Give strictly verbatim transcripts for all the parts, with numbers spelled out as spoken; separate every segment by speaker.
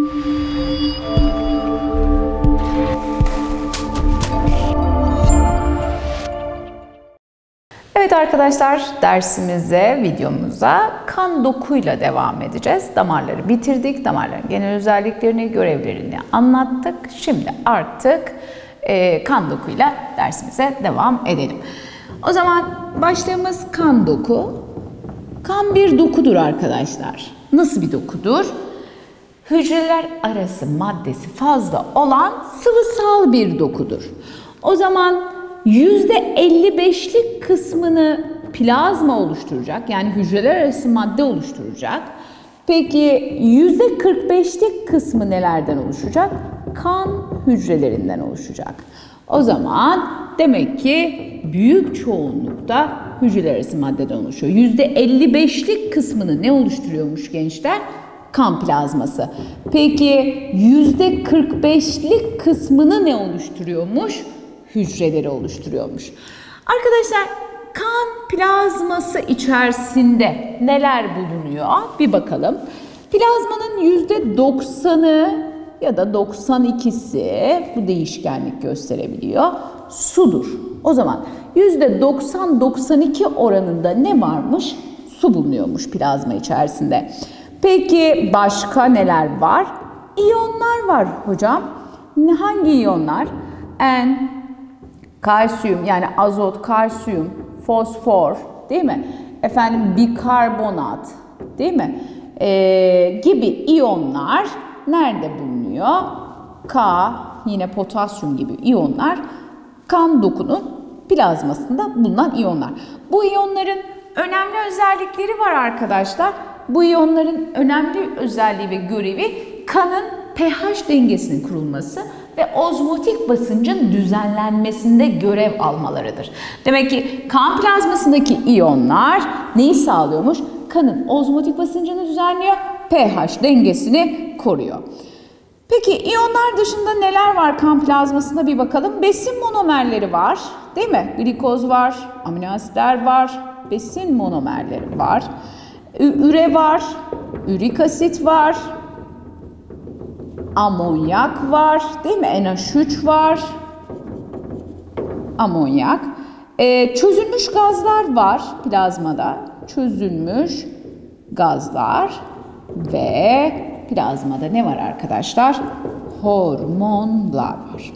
Speaker 1: Evet arkadaşlar, dersimize, videomuza kan dokuyla devam edeceğiz. Damarları bitirdik. Damarların genel özelliklerini, görevlerini anlattık. Şimdi artık e, kan dokuyla dersimize devam edelim. O zaman başlığımız kan doku. Kan bir dokudur arkadaşlar. Nasıl bir dokudur? Hücreler arası maddesi fazla olan sıvısal bir dokudur. O zaman yüzde elli beşlik kısmını plazma oluşturacak, yani hücreler arası madde oluşturacak. Peki yüzde kırk beşlik kısmı nelerden oluşacak? Kan hücrelerinden oluşacak. O zaman demek ki büyük çoğunlukta hücreler arası maddeden oluşuyor. yüzde elli beşlik kısmını ne oluşturuyormuş gençler? Kan plazması. Peki yüzde kırk beşlik kısmını ne oluşturuyormuş? Hücreleri oluşturuyormuş. Arkadaşlar, kan plazması içerisinde neler bulunuyor? Bir bakalım. Plazmanın yüzde doksanı ya da doksan ikisi, bu değişkenlik gösterebiliyor, sudur. O zaman yüzde doksan doksan iki oranında ne varmış? Su bulunuyormuş plazma içerisinde. Peki başka neler var? İyonlar var hocam. Hangi iyonlar? En, kalsiyum, yani azot, kalsiyum, fosfor, değil mi? Efendim bikarbonat, değil mi? Ee, gibi iyonlar nerede bulunuyor? K, yine potasyum gibi iyonlar kan dokunun plazmasında bulunan iyonlar. Bu iyonların önemli özellikleri var arkadaşlar. Bu iyonların önemli özelliği ve görevi kanın pH dengesinin kurulması ve ozmotik basıncın düzenlenmesinde görev almalarıdır. Demek ki kan plazmasındaki iyonlar neyi sağlıyormuş? Kanın ozmotik basıncını düzenliyor, pH dengesini koruyor. Peki iyonlar dışında neler var kan plazmasında bir bakalım. Besin monomerleri var, değil mi? Glikoz var, amino asitler var, besin monomerleri var. Üre var, ürik asit var, amonyak var, değil mi? N H üç var, amonyak. Ee, çözülmüş gazlar var plazmada, çözülmüş gazlar ve plazmada ne var arkadaşlar? Hormonlar var.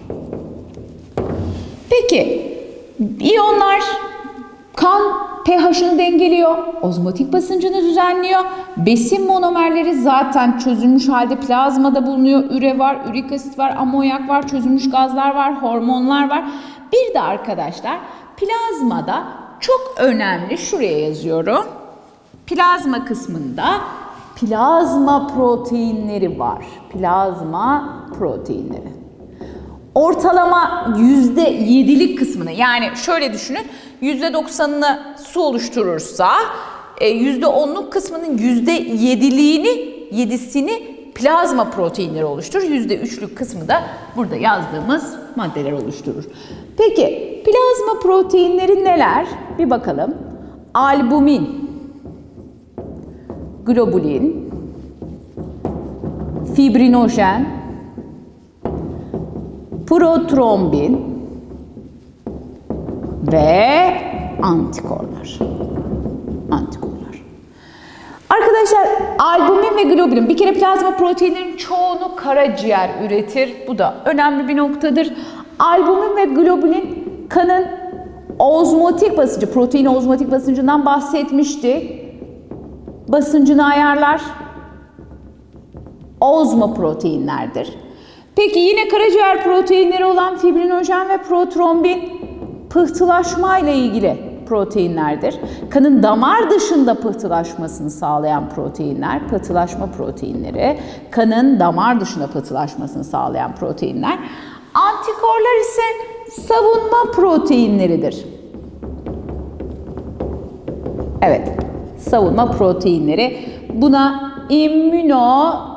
Speaker 1: Peki, iyonlar kan pH'ını dengeliyor, ozmotik basıncını düzenliyor. Besin monomerleri zaten çözülmüş halde plazmada bulunuyor. Üre var, ürik asit var, amonyak var, çözülmüş gazlar var, hormonlar var. Bir de arkadaşlar plazmada çok önemli, şuraya yazıyorum. Plazma kısmında plazma proteinleri var. Plazma proteinleri. Ortalama yüzde yedilik kısmını, yani şöyle düşünün, yüzde doksanını su oluşturursa yüzde onluk kısmının yüzde yediliğini, yedisini plazma proteinleri oluşturur. yüzde üçlük kısmı da burada yazdığımız maddeler oluşturur. Peki plazma proteinleri neler? Bir bakalım. Albumin, globulin, fibrinojen, protrombin ve antikorlar. Antikorlar. Arkadaşlar, albumin ve globulin, bir kere plazma proteinlerin çoğunu karaciğer üretir. Bu da önemli bir noktadır. Albumin ve globulin kanın ozmotik basıncı, protein ozmotik basıncından bahsetmiştik. Basıncını ayarlar. Ozmoproteinlerdir. Peki yine karaciğer proteinleri olan fibrinojen ve protrombin pıhtılaşma ile ilgili proteinlerdir. Kanın damar dışında pıhtılaşmasını sağlayan proteinler, pıhtılaşma proteinleri, kanın damar dışında pıhtılaşmasını sağlayan proteinler. Antikorlar ise savunma proteinleridir. Evet, savunma proteinleri. Buna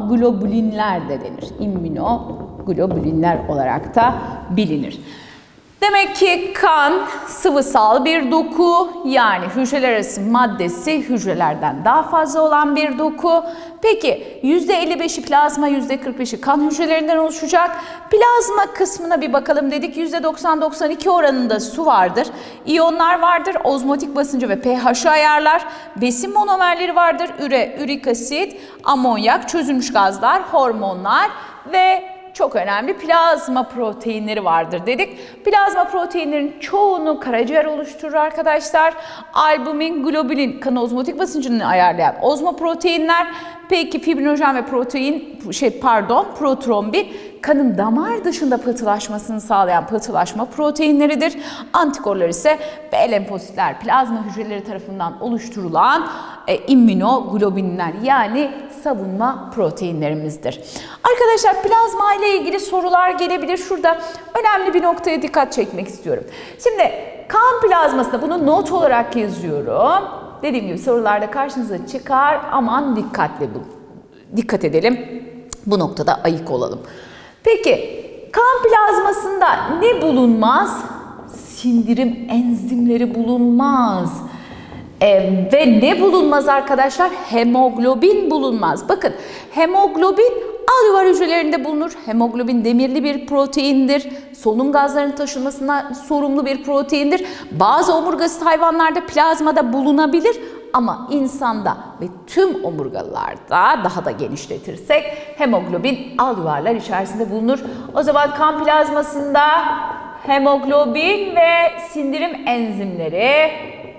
Speaker 1: immünoglobulinler de denir. İmmünoglobulinler olarak da bilinir. Demek ki kan sıvısal bir doku, yani hücreler arası maddesi hücrelerden daha fazla olan bir doku. Peki yüzde elli beşi plazma, yüzde kırk beşi kan hücrelerinden oluşacak. Plazma kısmına bir bakalım dedik. yüzde doksan doksan iki oranında su vardır. İyonlar vardır. Ozmotik basıncı ve pH'ı ayarlar. Besin monomerleri vardır. Üre, ürik asit, amonyak, çözülmüş gazlar, hormonlar ve çok önemli plazma proteinleri vardır dedik. Plazma proteinlerin çoğunu karaciğer oluşturur arkadaşlar. Albumin, globulin, kan ozmotik basıncını ayarlayan ozmoproteinler. Peki fibrinojen ve protein, şey pardon, protrombin kanın damar dışında pıhtılaşmasını sağlayan pıhtılaşma proteinleridir. Antikorlar ise B lenfositler, plazma hücreleri tarafından oluşturulan e, immünoglobinler, yani savunma proteinlerimizdir. Arkadaşlar plazma ile ilgili sorular gelebilir. Şurada önemli bir noktaya dikkat çekmek istiyorum. Şimdi kan plazmasında bunu not olarak yazıyorum. Dediğim gibi sorularda karşınıza çıkar. Aman dikkatli bu. Dikkat edelim. Bu noktada ayık olalım. Peki kan plazmasında ne bulunmaz? Sindirim enzimleri bulunmaz. E, ve ne bulunmaz arkadaşlar? Hemoglobin bulunmaz. Bakın hemoglobin alüvar hücrelerinde bulunur. Hemoglobin demirli bir proteindir. Solunum gazlarının taşınmasına sorumlu bir proteindir. Bazı omurgasız hayvanlarda plazmada bulunabilir. Ama insanda ve tüm omurgalılarda daha da genişletirsek hemoglobin alüvarlar içerisinde bulunur. O zaman kan plazmasında hemoglobin ve sindirim enzimleri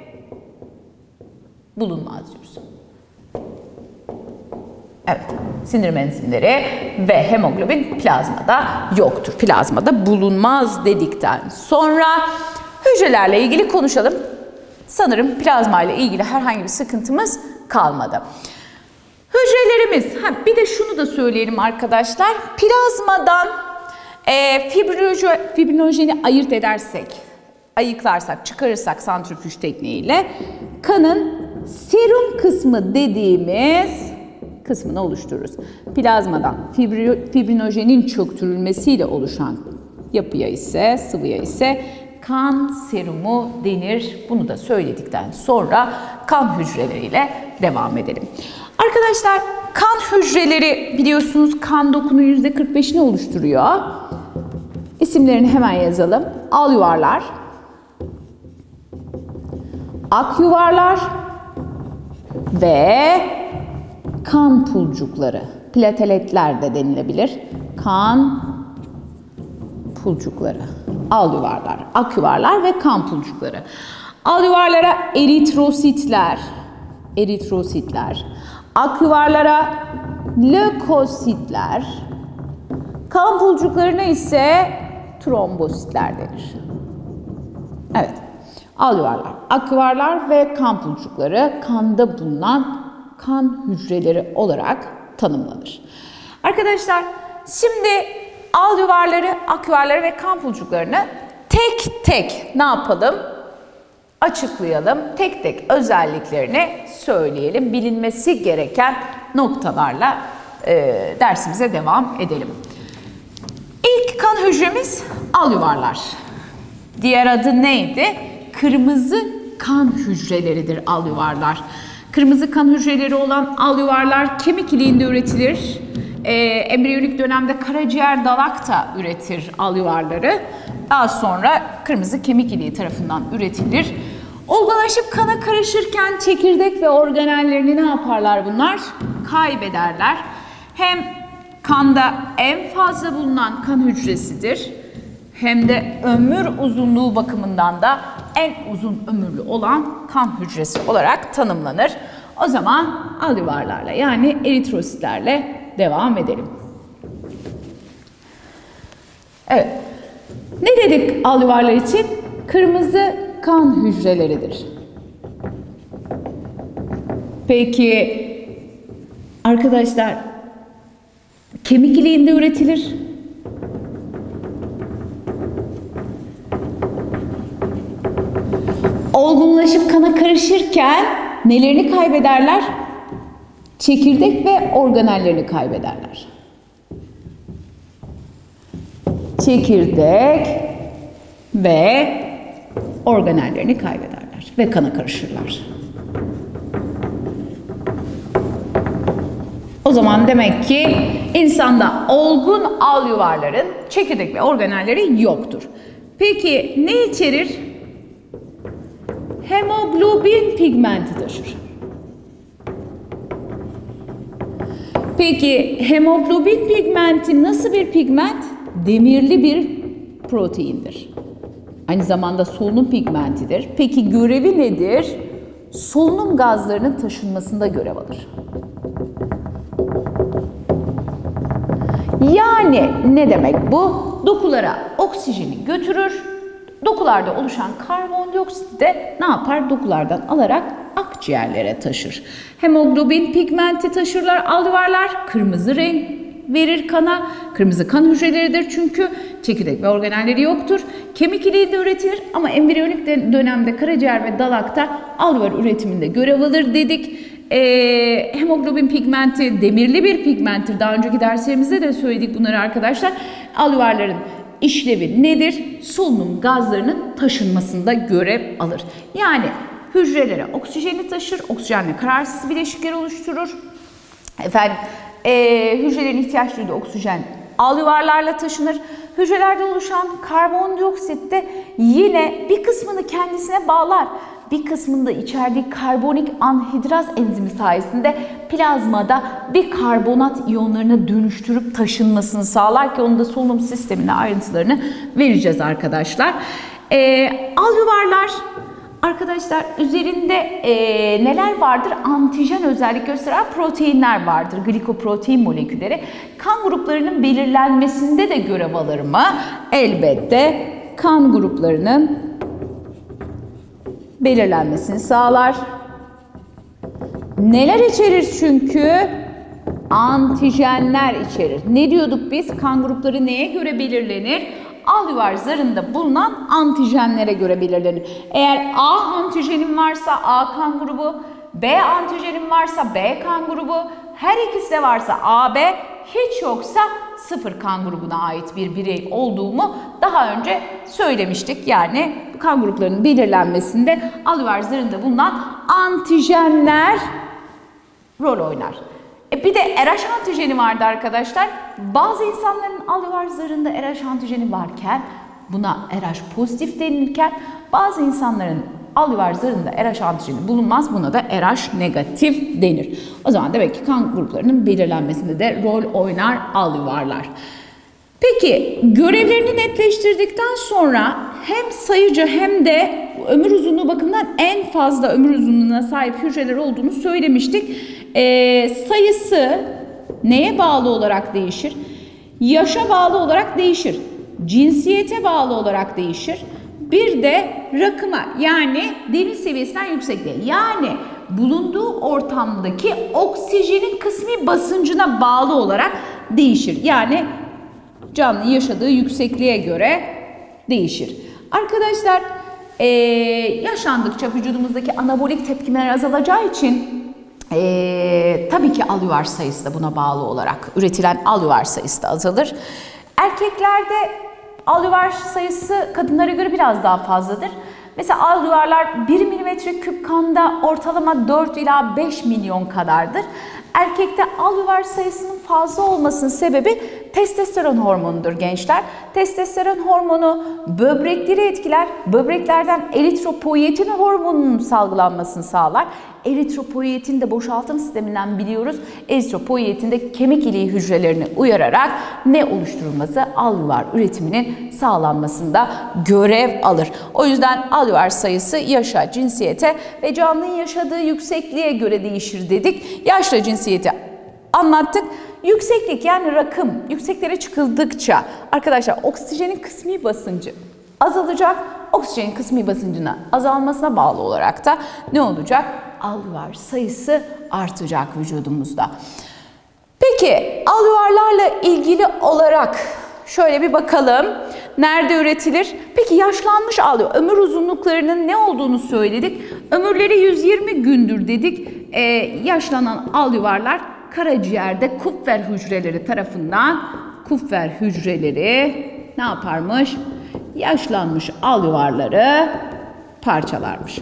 Speaker 1: bulunmaz diyoruz. Evet, sindirim enzimleri ve hemoglobin plazmada yoktur. Plazmada bulunmaz dedikten sonra hücrelerle ilgili konuşalım. Sanırım plazma ile ilgili herhangi bir sıkıntımız kalmadı. Hücrelerimiz, ha, bir de şunu da söyleyelim arkadaşlar. Plazmadan e, fibrinojen, fibrinojeni ayırt edersek, ayıklarsak, çıkarırsak santrifüj tekniğiyle kanın serum kısmı dediğimiz kısmını oluştururuz. Plazmadan fibrinojenin çöktürülmesiyle oluşan yapıya ise, sıvıya ise kan serumu denir. Bunu da söyledikten sonra kan hücreleriyle devam edelim. Arkadaşlar kan hücreleri biliyorsunuz kan dokunun yüzde kırk beşini oluşturuyor. İsimlerini hemen yazalım. Al yuvarlar, ak yuvarlar ve kan pulcukları. Plateletler de denilebilir. Kan pulcukları. Al yuvarlar, ak yuvarlar ve kan pulcukları. Al yuvarlara eritrositler, eritrositler. Ak yuvarlara lökositler. Kan pulcuklarına ise trombositler denir. Evet. Al yuvarlar, ak yuvarlar ve kan pulcukları kanda bulunan kan hücreleri olarak tanımlanır. Arkadaşlar şimdi al yuvarları, ak yuvarları ve kan pulcuklarını tek tek ne yapalım? Açıklayalım. Tek tek özelliklerini söyleyelim. Bilinmesi gereken noktalarla e, dersimize devam edelim. İlk kan hücremiz al yuvarlar. Diğer adı neydi? Kırmızı kan hücreleridir al yuvarlar. Kırmızı kan hücreleri olan al yuvarlar kemik iliğinde üretilir. Ee, embriyonik dönemde karaciğer dalakta üretir al yuvarları. Daha sonra kırmızı kemik iliği tarafından üretilir. Olgulaşıp kana karışırken çekirdek ve organellerini ne yaparlar bunlar? Kaybederler. Hem kanda en fazla bulunan kan hücresidir. Hem de ömür uzunluğu bakımından da en uzun ömürlü olan kan hücresi olarak tanımlanır. O zaman al yuvarlarla yani eritrositlerle devam edelim. Evet. Ne dedik al yuvarlar için? Kırmızı kan hücreleridir. Peki arkadaşlar kemik iliğinde üretilir. Olgunlaşıp kana karışırken nelerini kaybederler? Çekirdek ve organellerini kaybederler. Çekirdek ve organellerini kaybederler ve kana karışırlar. O zaman demek ki insanda olgun alüvarların çekirdek ve organelleri yoktur. Peki ne içerir? Hemoglobin pigmenti taşır. Peki hemoglobin pigmenti nasıl bir pigment? Demirli bir proteindir. Aynı zamanda solunum pigmentidir. Peki görevi nedir? Solunum gazlarının taşınmasında görev alır. Yani ne demek bu? Dokulara oksijeni götürür. Dokularda oluşan karbondioksiti de ne yapar? Dokulardan alarak akciğerlere taşır. Hemoglobin pigmenti taşırlar alüvarlar. Kırmızı renk verir kana. Kırmızı kan hücreleridir çünkü çekirdek ve organelleri yoktur. Kemik iliği de üretilir ama embriyonik dönemde karaciğer ve dalakta alüvar üretiminde görev alır dedik. Ee, hemoglobin pigmenti demirli bir pigmenttir. Daha önceki derslerimizde de söyledik bunları arkadaşlar. Alüvarların işlevi nedir? Solunum gazlarının taşınmasında görev alır. Yani hücrelere oksijeni taşır, oksijenle kararsız bileşikler oluşturur. Efendim, e, hücrelerin ihtiyaç duyduğu oksijen alüvarlarla taşınır. Hücrelerde oluşan karbondioksit de yine bir kısmını kendisine bağlar. Bir kısmında içerdiği karbonik anhidraz enzimi sayesinde plazmada bir karbonat iyonlarına dönüştürüp taşınmasını sağlar ki onun da solunum sistemine ayrıntılarını vereceğiz arkadaşlar. Ee, alüvarlar arkadaşlar üzerinde e, neler vardır? Antijen özellik gösteren proteinler vardır. Glikoprotein molekülleri. Kan gruplarının belirlenmesinde de görev alır mı? Elbette kan gruplarının belirlenmesini sağlar. Neler içerir çünkü? Antijenler içerir. Ne diyorduk biz? Kan grupları neye göre belirlenir? Alüvar zarında bulunan antijenlere göre belirlenir. Eğer A antijenin varsa A kan grubu, B antijenin varsa B kan grubu, her ikisi de varsa A B, hiç yoksa sıfır kan grubuna ait bir birey olduğumu daha önce söylemiştik. Yani kan gruplarının belirlenmesinde alüvar zarında bulunan antijenler rol oynar. E bir de R H antijeni vardı arkadaşlar. Bazı insanların alüvar zarında R H antijeni varken buna R H pozitif denilirken bazı insanların alüvar zarında R H antijeni bulunmaz. Buna da R H negatif denir. O zaman demek ki kan gruplarının belirlenmesinde de rol oynar alüvarlar. Peki görevlerini netleştirdikten sonra hem sayıca hem de ömür uzunluğu bakımından en fazla ömür uzunluğuna sahip hücreler olduğunu söylemiştik. Ee, sayısı neye bağlı olarak değişir? Yaşa bağlı olarak değişir. Cinsiyete bağlı olarak değişir. Bir de rakıma yani deniz seviyesinden yüksekliğe yani bulunduğu ortamdaki oksijenin kısmi basıncına bağlı olarak değişir. Yani canlı yaşadığı yüksekliğe göre değişir. Arkadaşlar ee, yaşlandıkça vücudumuzdaki anabolik tepkimeler azalacağı için ee, tabii ki alüvar sayısı da buna bağlı olarak üretilen alüvar sayısı da azalır. Erkeklerde alüvar sayısı kadınlara göre biraz daha fazladır. Mesela alüvarlar bir milimetre küp kanda ortalama dört ila beş milyon kadardır. Erkekte alüvar sayısının fazla olmasının sebebi testosteron hormonudur gençler. Testosteron hormonu böbrekleri etkiler. Böbreklerden eritropoietin hormonunun salgılanmasını sağlar. Eritropoietin de boşaltım sisteminden biliyoruz. Eritropoietin de kemik iliği hücrelerini uyararak ne oluşturulması? Alüvar üretiminin sağlanmasında görev alır. O yüzden alüvar sayısı yaşa, cinsiyete ve canlının yaşadığı yüksekliğe göre değişir dedik. Yaşla cinsiyeti anlattık. Yükseklik yani rakım yükseklere çıkıldıkça arkadaşlar oksijenin kısmi basıncı azalacak. Oksijenin kısmi basıncına azalmasına bağlı olarak da ne olacak? Alüvar sayısı artacak vücudumuzda. Peki alüvarlarla ilgili olarak şöyle bir bakalım. Nerede üretilir? Peki yaşlanmış alüvar, ömür uzunluklarının ne olduğunu söyledik. Ömürleri yüz yirmi gündür dedik. Ee, yaşlanan alüvarlar karaciğerde Kupfer hücreleri tarafından Kupfer hücreleri ne yaparmış? yaşlanmış alüvarları parçalarmış.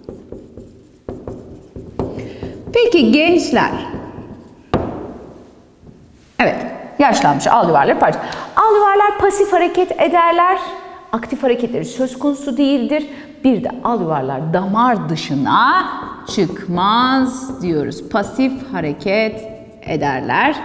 Speaker 1: Peki gençler, evet, yaşlanmış alüvarları parçalar. Alüvarlar pasif hareket ederler, aktif hareketleri söz konusu değildir. Bir de alüvarlar damar dışına çıkmaz diyoruz. Pasif hareket ederler,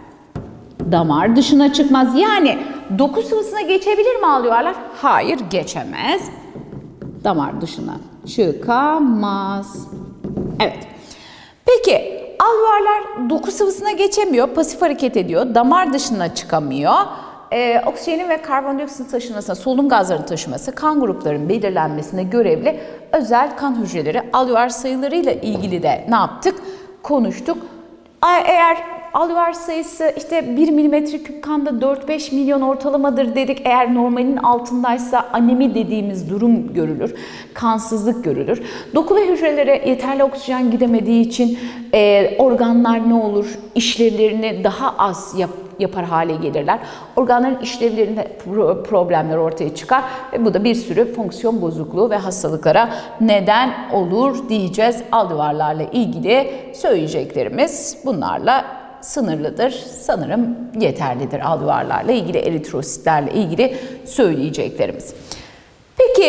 Speaker 1: damar dışına çıkmaz. Yani doku sıvısına geçebilir mi alüvarlar? Hayır, geçemez. Damar dışına çıkamaz. Evet. Peki alüvarlar doku sıvısına geçemiyor, pasif hareket ediyor, damar dışına çıkamıyor. Ee, oksijenin ve karbondioksit taşınmasına, solunum gazlarının taşıması, kan gruplarının belirlenmesine görevli özel kan hücreleri. Alüvar sayılarıyla ilgili de ne yaptık? Konuştuk. Eğer alüvar sayısı işte bir milimetre küp kanda dört beş milyon ortalamadır dedik. Eğer normalin altındaysa anemi dediğimiz durum görülür. Kansızlık görülür. Doku ve hücrelere yeterli oksijen gidemediği için e, organlar ne olur? İşlevlerini daha az yap, yapar hale gelirler. Organların işlevlerinde pro, problemler ortaya çıkar. Ve bu da bir sürü fonksiyon bozukluğu ve hastalıklara neden olur diyeceğiz. Alüvarlarla ilgili söyleyeceklerimiz bunlarla sınırlıdır. Sanırım yeterlidir alüvarlarla ilgili, eritrositlerle ilgili söyleyeceklerimiz. Peki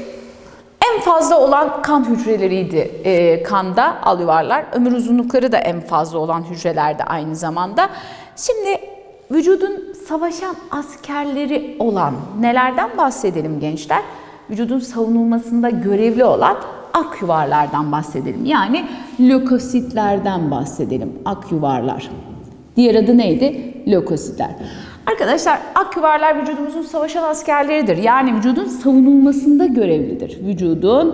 Speaker 1: en fazla olan kan hücreleriydi e, kanda alüvarlar. Ömür uzunlukları da en fazla olan hücrelerde aynı zamanda. Şimdi vücudun savaşan askerleri olan nelerden bahsedelim gençler? Vücudun savunulmasında görevli olan akyuvarlardan bahsedelim. Yani lökositlerden bahsedelim. Akyuvarlar. Diğer adı neydi? Lökositler. Arkadaşlar akyuvarlar vücudumuzun savaşan askerleridir. Yani vücudun savunulmasında görevlidir. Vücudun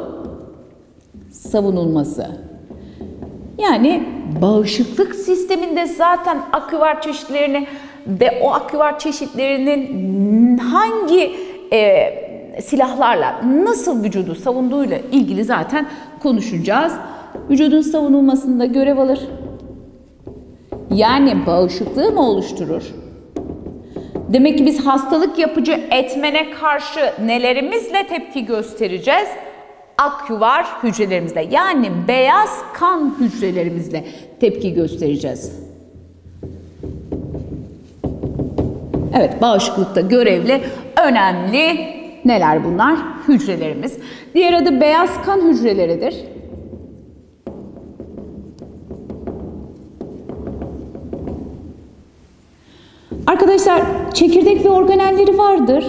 Speaker 1: savunulması. Yani bağışıklık sisteminde zaten akyuvar çeşitlerini ve o akyuvar çeşitlerinin hangi e, silahlarla nasıl vücudu savunduğuyla ilgili zaten konuşacağız. Vücudun savunulmasında görev alır. Yani bağışıklığı mı oluşturur? Demek ki biz hastalık yapıcı etmene karşı nelerimizle tepki göstereceğiz? Akyuvar hücrelerimizle, yani beyaz kan hücrelerimizle tepki göstereceğiz. Evet, bağışıklıkta görevli önemli neler bunlar? Hücrelerimiz. Diğer adı beyaz kan hücreleridir. Arkadaşlar çekirdek ve organelleri vardır.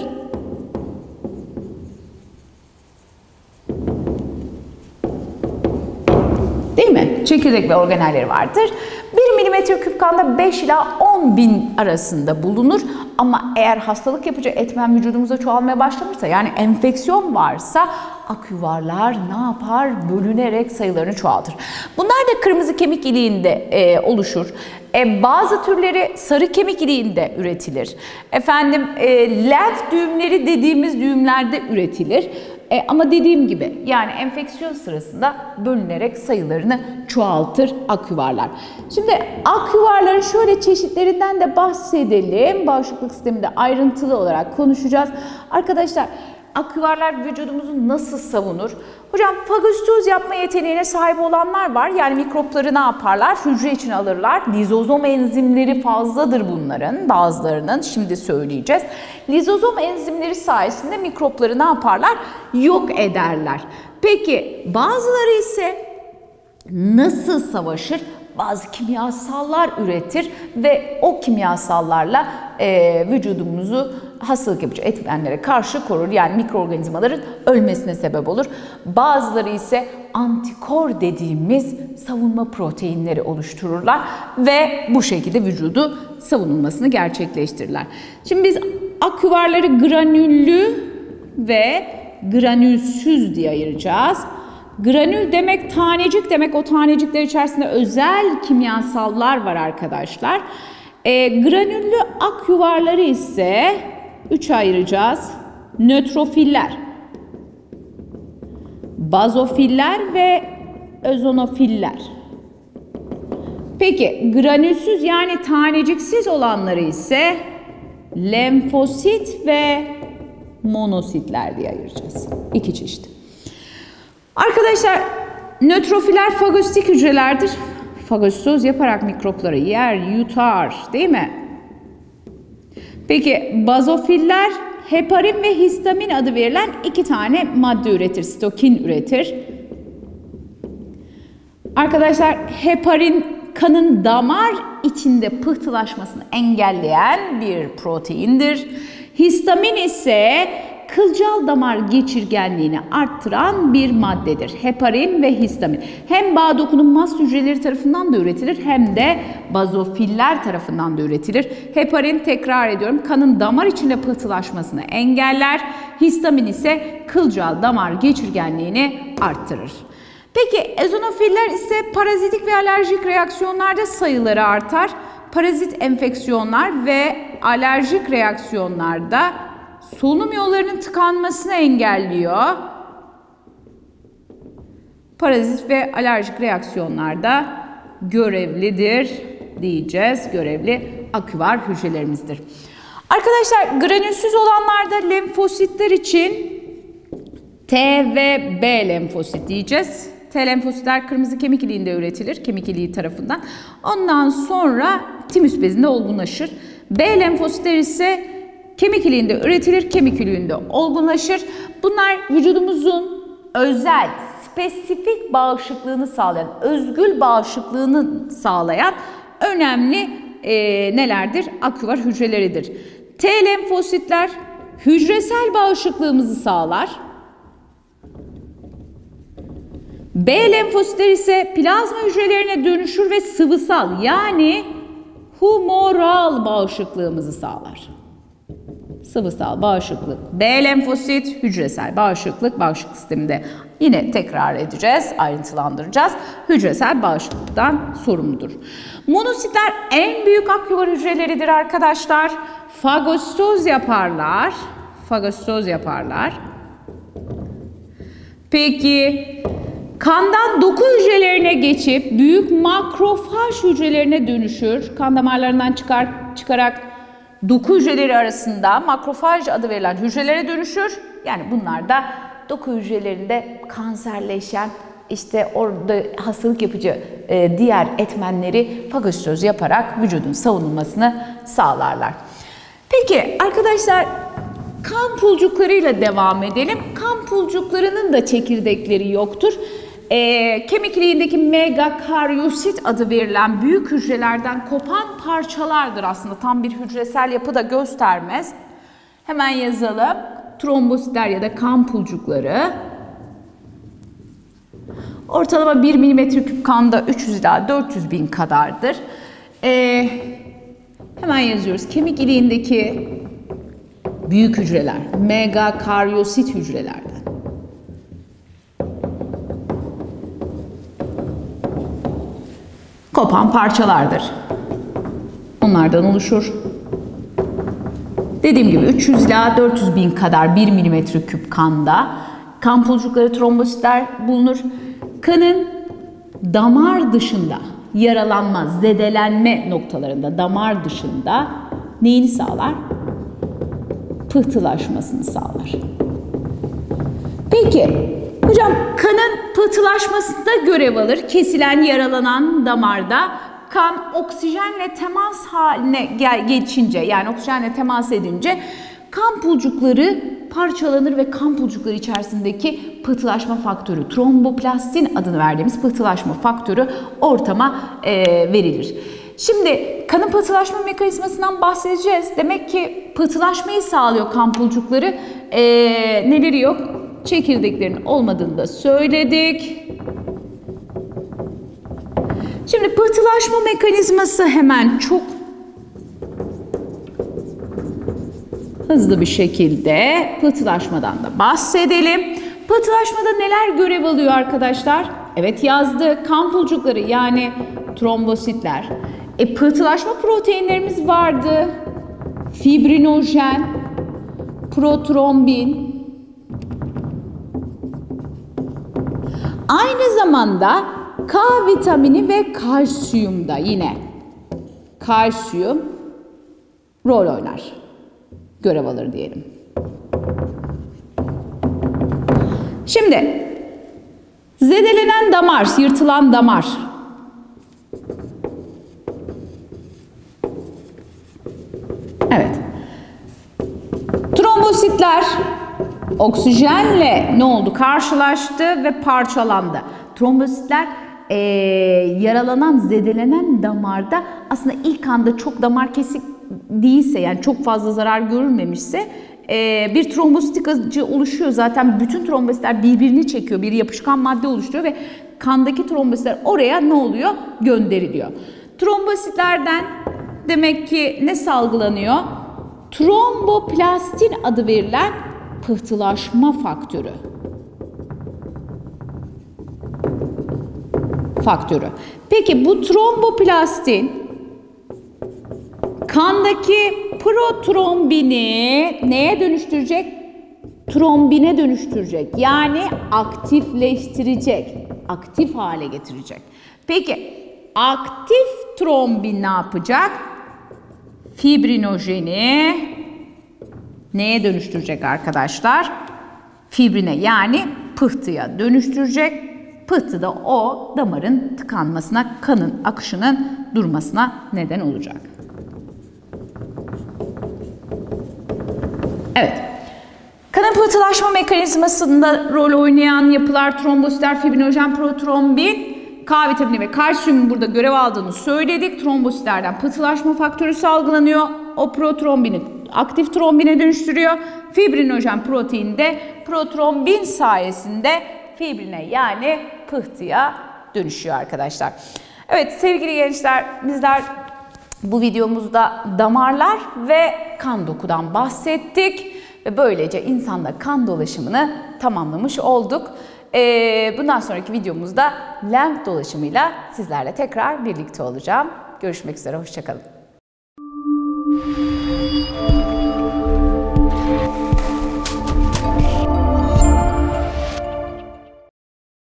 Speaker 1: Değil mi? Çekirdek ve organelleri vardır. bir milimetre küp kanda beş ila on bin arasında bulunur. Ama eğer hastalık yapıcı etmen vücudumuza çoğalmaya başlamışsa, yani enfeksiyon varsa akyuvarlar ne yapar? Bölünerek sayılarını çoğaltır. Bunlar da kırmızı kemik iliğinde e, oluşur. E, bazı türleri sarı kemik iliğinde üretilir. Efendim e, lenf düğümleri dediğimiz düğümlerde üretilir. E, ama dediğim gibi yani enfeksiyon sırasında bölünerek sayılarını çoğaltır akyuvarlar. Şimdi akyuvarların şöyle çeşitlerinden de bahsedelim. Bağışıklık sisteminde ayrıntılı olarak konuşacağız. Arkadaşlar akyuvarlar vücudumuzu nasıl savunur? Hocam fagositoz yapma yeteneğine sahip olanlar var. Yani mikropları ne yaparlar? Hücre içine alırlar. Lizozom enzimleri fazladır bunların, bazılarının. Şimdi söyleyeceğiz. Lizozom enzimleri sayesinde mikropları ne yaparlar? Yok ederler. Peki bazıları ise nasıl savaşır? Bazı kimyasallar üretir ve o kimyasallarla e, vücudumuzu hastalık yapıcı etmenlere karşı korur. Yani mikroorganizmaların ölmesine sebep olur. Bazıları ise antikor dediğimiz savunma proteinleri oluştururlar ve bu şekilde vücudu savunulmasını gerçekleştirirler. Şimdi biz akyuvarları granüllü ve granülsüz diye ayıracağız. Granül demek tanecik demek. O tanecikler içerisinde özel kimyasallar var arkadaşlar. E, granüllü akyuvarları ise üçe ayıracağız. Nötrofiller, bazofiller ve özonofiller. Peki granülsüz yani taneciksiz olanları ise lenfosit ve monositler diye ayıracağız. İki çeşit. Arkadaşlar nötrofiller fagositik hücrelerdir. Fagositoz yaparak mikropları yer, yutar, değil mi? Peki bazofiller heparin ve histamin adı verilen iki tane madde üretir, sitokin üretir. Arkadaşlar heparin kanın damar içinde pıhtılaşmasını engelleyen bir proteindir. Histamin ise kılcal damar geçirgenliğini arttıran bir maddedir. Heparin ve histamin hem bağ dokunulmaz hücreleri tarafından da üretilir hem de bazofiller tarafından da üretilir. Heparin, tekrar ediyorum, kanın damar içinde pıhtılaşmasını engeller. Histamin ise kılcal damar geçirgenliğini arttırır. Peki eozinofiller ise parazitik ve alerjik reaksiyonlarda sayıları artar. Parazit enfeksiyonlar ve alerjik reaksiyonlarda solunum yollarının tıkanmasını engelliyor. Parazit ve alerjik reaksiyonlarda görevlidir diyeceğiz. Görevli aküvar hücrelerimizdir. Arkadaşlar granülsüz olanlarda lenfositler için T ve B lenfosit diyeceğiz. T lenfositler kırmızı kemik iliğinde üretilir, kemik iliği tarafından. Ondan sonra timüs bezinde olgunlaşır. B lenfositler ise kemik iliğinde üretilir, kemik iliğinde olgunlaşır. Bunlar vücudumuzun özel, spesifik bağışıklığını sağlayan, özgül bağışıklığını sağlayan önemli e, nelerdir? Aküvar hücreleridir. T lenfositler hücresel bağışıklığımızı sağlar. B lenfositler ise plazma hücrelerine dönüşür ve sıvısal, yani humoral bağışıklığımızı sağlar. Sıvısal bağışıklık. B lenfosit, hücresel bağışıklık, bağışıklık sisteminde yine tekrar edeceğiz, ayrıntılandıracağız. Hücresel bağışıklıktan sorumludur. Monositler en büyük aküvar hücreleridir arkadaşlar. Fagositoz yaparlar. Fagositoz yaparlar. Peki kandan doku hücrelerine geçip büyük makrofaj hücrelerine dönüşür. Kan damarlarından çıkar, çıkarak doku hücreleri arasında makrofaj adı verilen hücrelere dönüşür. Yani bunlar da doku hücrelerinde kanserleşen, işte orada hastalık yapıcı e, diğer etmenleri fagositoz yaparak vücudun savunulmasını sağlarlar. Peki arkadaşlar, kan pulcuklarıyla devam edelim. Kan pulcuklarının da çekirdekleri yoktur. E, kemik iliğindeki megakaryosit adı verilen büyük hücrelerden kopan parçalardır aslında. Tam bir hücresel yapı da göstermez. Hemen yazalım. Trombositler ya da kan pulcukları. Ortalama bir milimetre küp kanda üç yüz ila dört yüz bin kadardır. E, hemen yazıyoruz. Kemik iliğindeki büyük hücreler, megakaryosit hücrelerden. Kopan parçalardır. Onlardan oluşur. Dediğim gibi üç yüz ila dört yüz bin kadar bir milimetre küp kanda kan pulcukları, trombositler bulunur. Kanın damar dışında yaralanma, zedelenme noktalarında, damar dışında neyini sağlar? Pıhtılaşmasını sağlar. Peki, hocam kanın pıhtılaşmasında görev alır. Kesilen, yaralanan damarda kan oksijenle temas haline geçince, yani oksijenle temas edince kan pulcukları parçalanır ve kan pulcukları içerisindeki pıhtılaşma faktörü, tromboplastin adını verdiğimiz pıhtılaşma faktörü ortama e, verilir. Şimdi kanın pıhtılaşma mekanizmasından bahsedeceğiz. Demek ki pıhtılaşmayı sağlıyor kan pulcukları. E, neleri yok? Çekirdeklerin olmadığını da söyledik. Şimdi pıhtılaşma mekanizması hemen çok hızlı bir şekilde pıhtılaşmadan da bahsedelim. Pıhtılaşmada neler görev alıyor arkadaşlar? Evet, yazdı. Kan pulcukları, yani trombositler. E, pıhtılaşma proteinlerimiz vardı. Fibrinojen, protrombin. Aynı zamanda K vitamini ve kalsiyum da yine kalsiyum rol oynar. Görev alır diyelim. Şimdi zedelenen damar, yırtılan damar. Evet. Trombositler oksijenle ne oldu? Karşılaştı ve parçalandı. Trombositler e, yaralanan, zedelenen damarda aslında ilk anda çok damar kesik değilse, yani çok fazla zarar görülmemişse e, bir trombositik acı oluşuyor. Zaten bütün trombositler birbirini çekiyor. Bir yapışkan madde oluşturuyor ve kandaki trombositler oraya ne oluyor? Gönderiliyor. Trombositlerden demek ki ne salgılanıyor? Tromboplastin adı verilen pıhtılaşma faktörü. Faktörü. Peki bu tromboplastin kandaki protrombini neye dönüştürecek? Trombine dönüştürecek. Yani aktifleştirecek. Aktif hale getirecek. Peki aktif trombin ne yapacak? Fibrinojeni neye dönüştürecek arkadaşlar? Fibrine, yani pıhtıya dönüştürecek. Pıhtı da o damarın tıkanmasına, kanın akışının durmasına neden olacak. Evet. Kanın pıhtılaşma mekanizmasında rol oynayan yapılar trombositler, fibrinojen, protrombin, K vitamini ve kalsiyumun burada görev aldığını söyledik. Trombositlerden pıhtılaşma faktörü salgılanıyor. O protrombini aktif trombine dönüştürüyor. Fibrinojen protein de protrombin sayesinde fibrine, yani pıhtıya dönüşüyor arkadaşlar. Evet sevgili gençler, bizler bu videomuzda damarlar ve kan dokudan bahsettik. Ve böylece insanda kan dolaşımını tamamlamış olduk. Ee, bundan sonraki videomuzda lenf dolaşımıyla sizlerle tekrar birlikte olacağım. Görüşmek üzere, hoşça kalın.